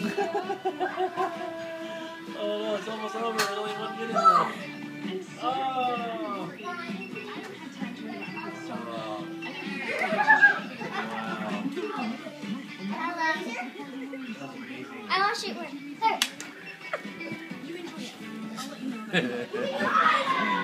Oh no, it's almost over. There's only 1 minute left. Oh! I want to shoot one. There.